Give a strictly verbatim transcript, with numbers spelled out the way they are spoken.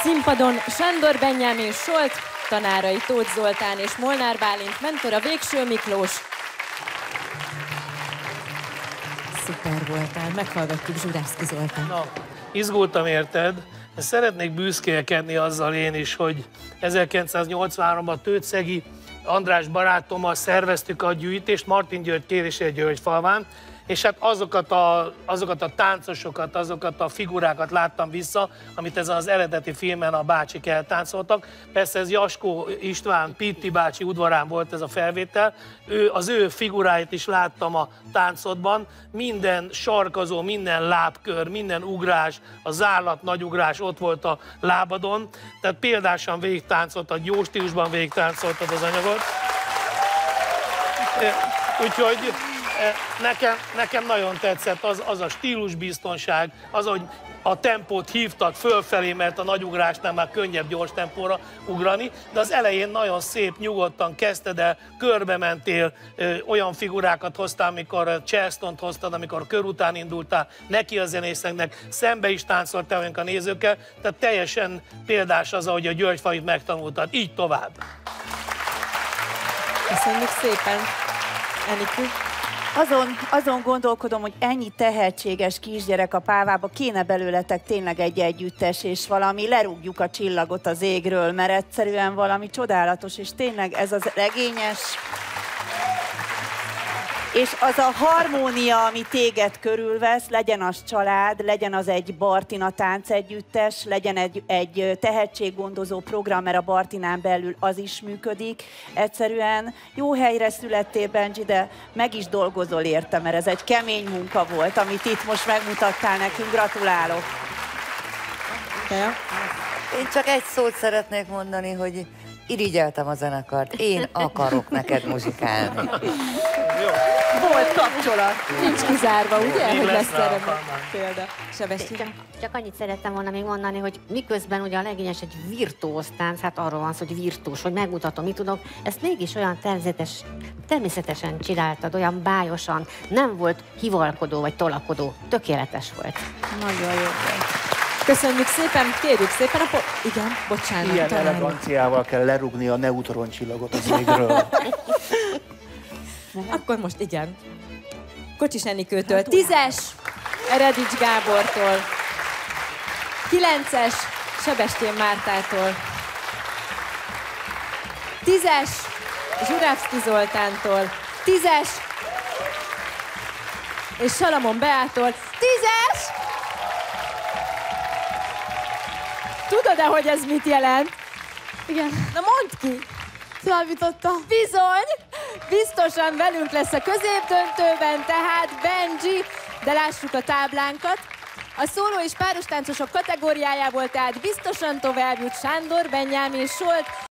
Színpadon Sándor Benyámin Solt, tanárai Tóth Zoltán és Molnár Bálint, mentora Végső Miklós. Szuper voltál, meghallgatjuk Zsuravszky Zoltán. Na, izgultam érted, szeretnék büszkélkedni azzal én is, hogy ezerkilencszáznyolcvanháromban Tőtszegi András barátommal szerveztük a gyűjtést Martin György kérésére Györgyfalván, és hát azokat a, azokat a táncosokat, azokat a figurákat láttam vissza, amit ezen az eredeti filmen a bácsik eltáncoltak. Persze ez Jaskó István, Pitti bácsi udvarán volt ez a felvétel. Ő, az ő figuráit is láttam a táncodban. Minden sarkazó, minden lábkör, minden ugrás, a zárlat, nagy ugrás ott volt a lábadon. Tehát példásan végigtáncoltad, jó stílusban végigtáncoltad az anyagot. Úgyhogy Nekem, nekem nagyon tetszett az, az a stílusbiztonság, az, hogy a tempót hívtad fölfelé, mert a nagy ugrásnál már könnyebb gyors tempóra ugrani, de az elején nagyon szép, nyugodtan kezdted el, körbe mentél, ö, olyan figurákat hoztál, amikor Charlestont hoztad, amikor kör után indultál, neki a zenészeknek, szembe is táncoltál velünk a nézőkkel, tehát teljesen példás az, ahogy a Györgyfalit megtanultad. Így tovább! Köszönjük szépen, Enikő! Azon, azon gondolkodom, hogy ennyi tehetséges kisgyerek a Pávába, kéne belőletek tényleg egy együttes, és valami lerúgjuk a csillagot az égről, mert egyszerűen valami csodálatos, és tényleg ez az regényes, és az a harmónia, ami téged körülvesz, legyen az család, legyen az egy Bartina táncegyüttes, legyen egy, egy tehetséggondozó program, mert a Bartinán belül az is működik. Egyszerűen jó helyre születtél, Benji, de meg is dolgozol érte, mert ez egy kemény munka volt, amit itt most megmutattál nekünk. Gratulálok! Én csak egy szót szeretnék mondani, hogy irigyeltem a zenekart. Én akarok neked muzsikálni. Volt kapcsolat. Nincs kizárva, ugye? Még hogy lesz lesz rá erre alkalmam. példa. Sebestyi. Csak, csak annyit szerettem volna még mondani, hogy miközben ugye a legényes egy virtuóz tánc, hát arról van szó, hogy virtuós, hogy megmutatom, mit tudok, ezt mégis olyan természetes, természetesen csináltad, olyan bájosan, nem volt hivalkodó vagy tolakodó, tökéletes volt. Nagyon jó volt. Köszönjük szépen, kérjük szépen a po... Igen, bocsánat. Ilyen talán. eleganciával kell lerúgni a neutroncsillagot az égről. Akkor most igen. Kocsis Enikőtől tízes, Eredics Gábortól, kilences, Sebestyén Mártától, tízes, Zsuravszky Zoltántól, tízes, és Salamon Beától, tízes! Tudod-e, hogy ez mit jelent? Igen. Na mondd ki! Számítottam. Bizony! Biztosan velünk lesz a középdöntőben, tehát Benji, de lássuk a táblánkat. A szóló és páros táncosok kategóriájából tehát biztosan tovább jut Sándor Benyámin Solt,